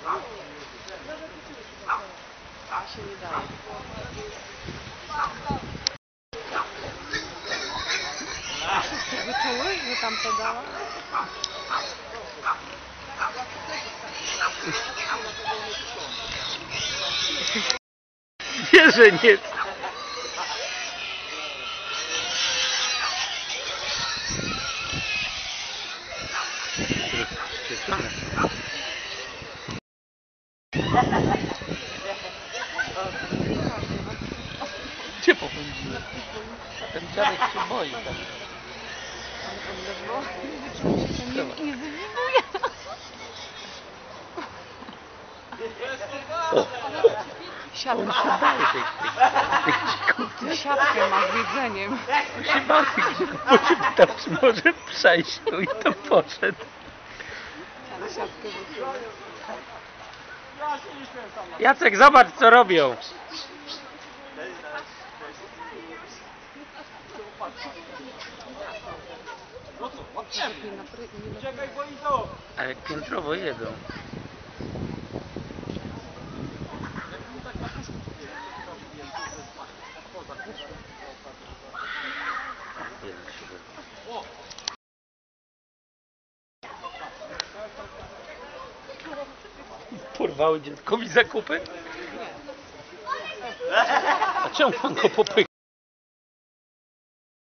A się nie daje. Wszyscy wyczuły, że tam pedała? Wierzę nie. Gdzie popędziłem? Ten dziadek się boi tam. Nie wywinuje. Siatkę. On się boi tych dzików. Siatkę ma z jedzeniem. On się boi tych dzików, bo się pytał, czy może przejść tu i to poszedł. Siatkę wyczuły. Jacek, zobacz co robią. A jak piętrowo jedzą. Porwały dzieckowi zakupy? A czemu pan go popycha?